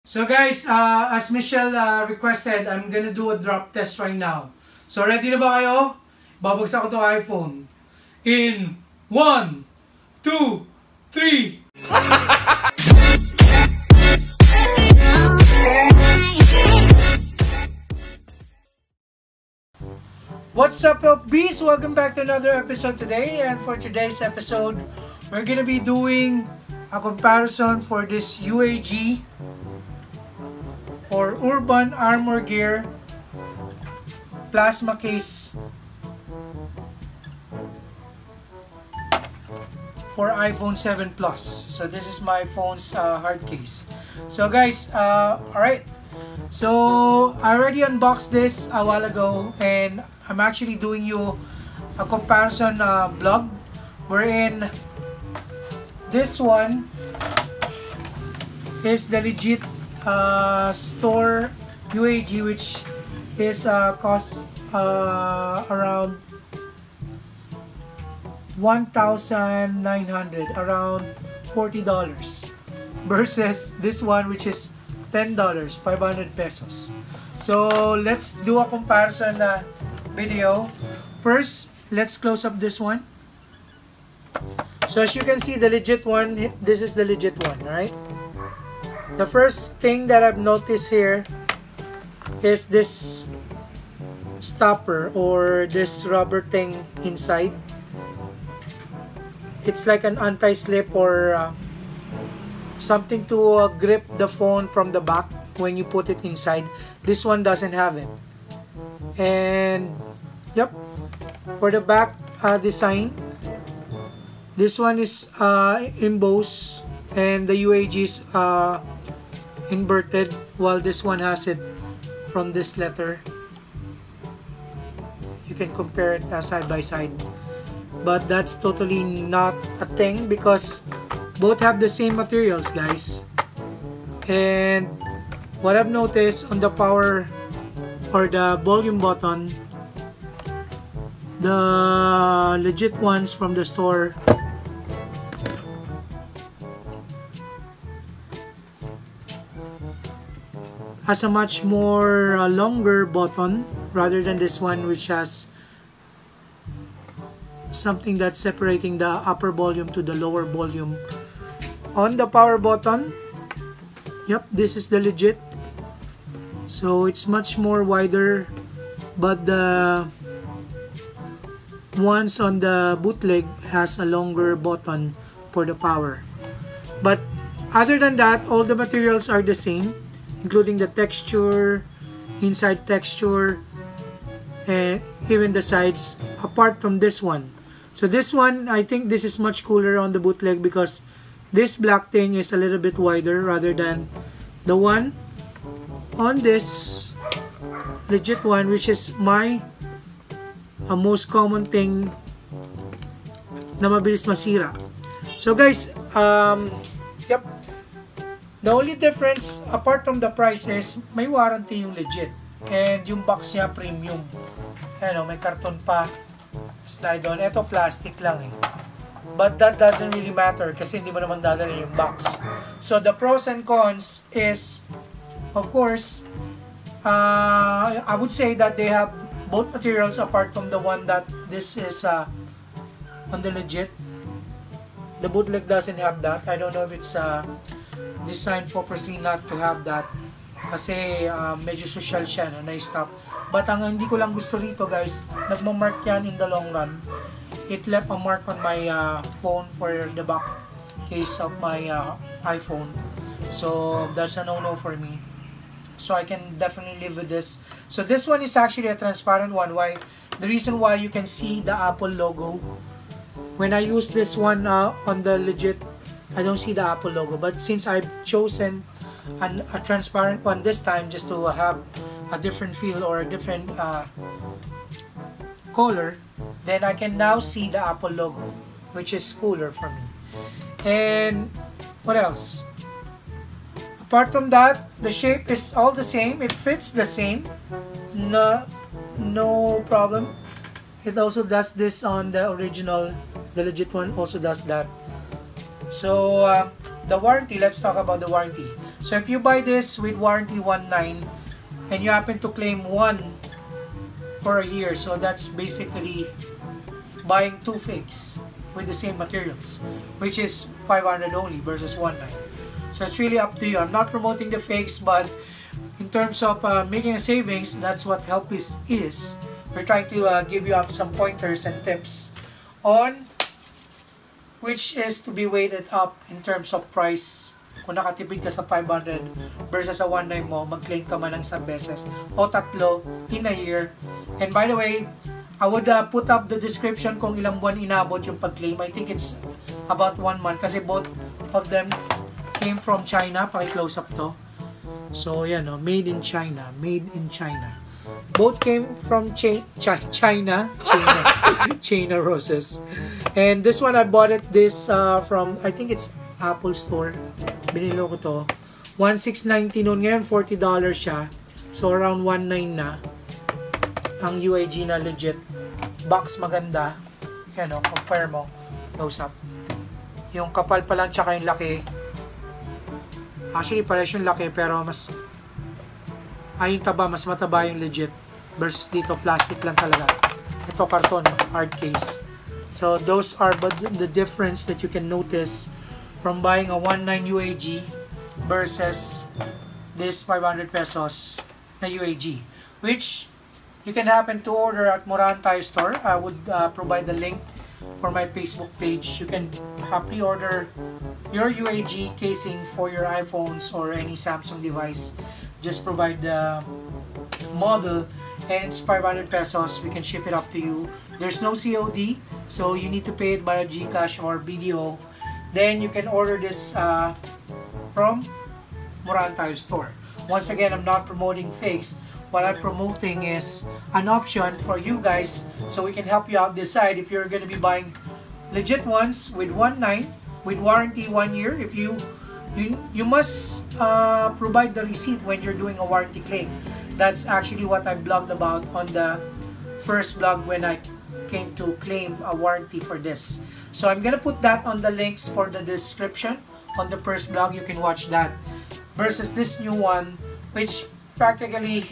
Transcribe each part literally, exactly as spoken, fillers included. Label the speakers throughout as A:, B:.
A: So guys, uh, as Michelle uh, requested, I'm gonna do a drop test right now. So ready na ba kayo? Babagsak ko to iPhone. In one, two, three. What's up, F Bs? Welcome back to another episode today. And for today's episode, we're gonna be doing a comparison for this U A G or Urban Armor Gear plasma case for iPhone seven Plus. So this is my phone's uh, hard case. So guys, uh, alright. So I already unboxed this a while ago, and I'm actually doing you a comparison uh, vlog wherein this one is the legit uh, store U A G, which is uh, cost uh, around one thousand nine hundred, around forty dollars, versus this one which is ten dollars, five hundred pesos. So let's do a comparison uh, video. First, let's close up this one. So as you can see, the legit one, this is the legit one, right? The first thing that I've noticed here is this stopper or this rubber thing inside. It's like an anti-slip or uh, something to uh, grip the phone from the back when you put it inside. This one doesn't have it. And yep, for the back uh, design, this one is uh, embossed and the U A G is uh, inverted, while this one has it from this letter. You can compare it uh, side by side, but that's totally not a thing because both have the same materials, guys. And what I've noticed on the power or the volume button, the legit ones from the store has a much more uh, longer button rather than this one, which has something that's separating the upper volume to the lower volume. On the power button, yep, this is the legit. So it's much more wider, but the ones on the bootleg has a longer button for the power. But other than that, all the materials are the same, including the texture, inside texture, and even the sides, apart from this one. So this one, I think this is much cooler on the bootleg because this black thing is a little bit wider rather than the one on this legit one, which is my uh, most common thing na mabilis masira. So guys, um, yep, the only difference apart from the price is may warranty yung legit, and yung box niya premium. Ano, may karton pa slide on. Ito plastic lang eh. But that doesn't really matter kasi hindi mo naman dadala yung box. So the pros and cons is, of course, uh, I would say that they have both materials apart from the one that this is uh, on the legit. The bootleg doesn't have that. I don't know if it's uh, designed purposely not to have that kasi uh, medyo social siya na na-stop. But ang hindi ko lang gusto rito, guys, nagmamark yan in the long run. It left a mark on my uh, phone for the back case of my uh, iPhone. So that's a no-no for me. So I can definitely live with this. So this one is actually a transparent one. Why? The reason why you can see the Apple logo. When I use this one uh, on the legit, I don't see the Apple logo. But since I've chosen an, a transparent one this time just to have a different feel or a different uh, color, then I can now see the Apple logo, which is cooler for me. And what else? Apart from that, the shape is all the same. It fits the same. No, no problem. It also does this on the original. The legit one also does that. So uh, the warranty, let's talk about the warranty. So if you buy this with warranty one nine and you happen to claim one for a year, so that's basically buying two fakes with the same materials, which is five hundred only versus one nine. So it's really up to you. I'm not promoting the fakes, but in terms of uh, making a savings, that's what Helpis is. We're trying to uh, give you up some pointers and tips on which is to be weighted up in terms of price. Kung nakatipid ka sa five hundred versus sa one nine mo, mag-claim ka man ng isang beses o tatlo in a year. And by the way, I would uh, put up the description kung ilang buwan inabot yung pag-claim. I think it's about one month kasi both of them came from China. Paki-close up to. So yan, no? Made in China. Made in China. Both came from Ch Ch China. China. China roses. And this one, I bought it this uh, from, I think it's Apple Store. Binilo ko to. one six ninety noon. Ngayon, forty dollars siya. So around one nine na. Ang U A G na legit. Box maganda. Yan o, compare mo. Close up. Yung kapal pa lang tsaka yung laki. Actually, pares yung laki pero mas ay yung taba, mas mataba yung legit. Versus dito, plastic lang talaga. Ito, karton, hard case. So, those are but the difference that you can notice from buying a one nine U A G versus this five hundred pesos na U A G. Which you can happen to order at Moran Tire Store. I would uh, provide the link for my Facebook page. You can uh, pre-order your U A G casing for your iPhones or any Samsung device. Just provide the model and it's five hundred pesos. We can ship it up to you. There's no C O D, so you need to pay it by GCash or B D O. Then you can order this uh, from Moran Tire Store. Once again, I'm not promoting fakes. What I'm promoting is an option for you guys so we can help you out decide if you're going to be buying legit ones with one nine with warranty one year. If you you, you must uh, provide the receipt when you're doing a warranty claim. That's actually what I blogged about on the first blog when I came to claim a warranty for this. So I'm gonna put that on the links for the description on the first blog. You can watch that versus this new one, which practically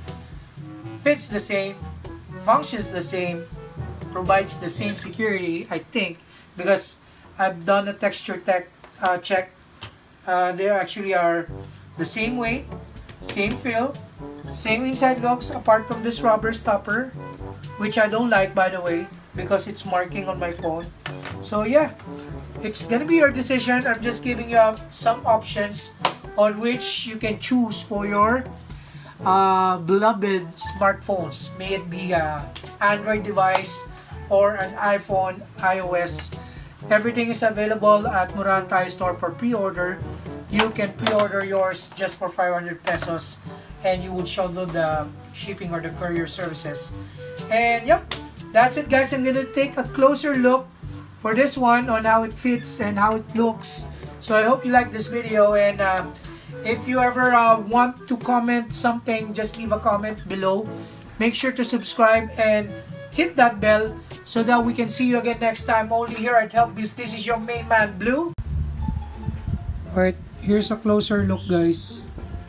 A: fits the same, functions the same, provides the same security, I think, because I've done a texture tech uh, check. Uh, they actually are the same weight, same feel, same inside looks, apart from this rubber stopper, which I don't like, by the way, because it's marking on my phone. So yeah, it's gonna be your decision. I'm just giving you some options on which you can choose for your uh, beloved smartphones, may it be a Android device or an iPhone, iOS. Everything is available at Moran Tire Store for pre-order. You can pre-order yours just for five hundred pesos and you would shoulder the shipping or the courier services. And yep, that's it guys. I'm gonna take a closer look for this one on how it fits and how it looks. So I hope you like this video, and uh, if you ever uh, want to comment something, just leave a comment below. Make sure to subscribe and hit that bell so that we can see you again next time only here at Helpis. This is your main man Blue. Alright, here's a closer look guys.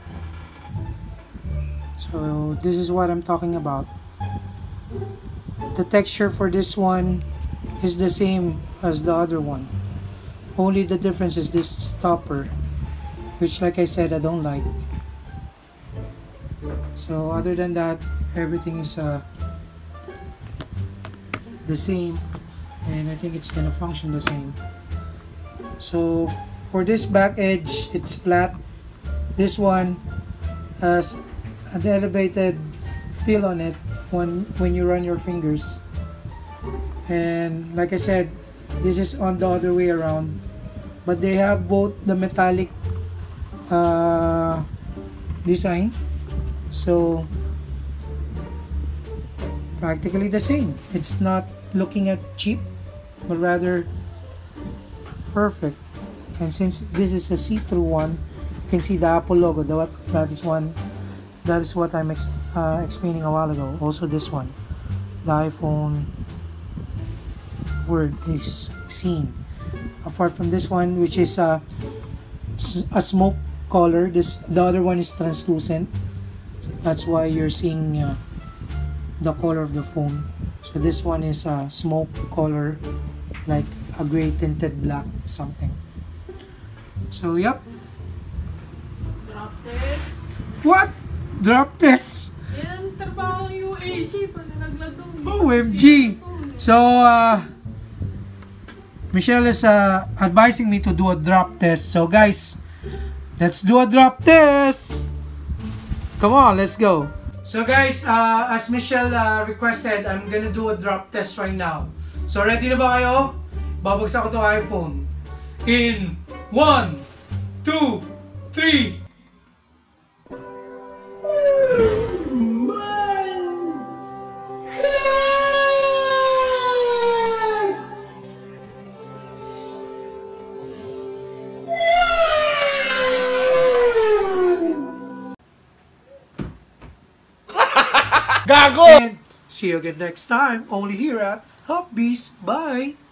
A: So this is what I'm talking about. The texture for this one is the same as the other one. Only the difference is this stopper, which like I said, I don't like. So other than that, everything is uh, the same, and I think it's gonna function the same. So for this back edge, it's flat. This one has an elevated feel on it when when you run your fingers, and like I said, this is on the other way around, but they have both the metallic uh, design, so practically the same. It's not looking at cheap, but rather perfect. And since this is a see-through one, you can see the Apple logo. That that is one. That is what I'm ex uh, explaining a while ago. Also this one, the iPhone word is seen. Apart from this one, which is a, a smoke color. This the other one is translucent. That's why you're seeing uh, the color of the phone. So this one is a smoke color, like a gray tinted black something. So yep.
B: Drop test.
A: What? Drop test.
B: Yan trabaho yung A G pag naglagong.
A: O M G. So uh, Michelle is uh, advising me to do a drop test. So guys, let's do a drop test. Come on, let's go. So guys, uh, as Michelle uh, requested, I'm gonna do a drop test right now. So ready na ba kayo? Babagsak ko to iPhone. In one, two, three.
C: Gago!
A: And see you again next time, only here at Hopbeast. Bye!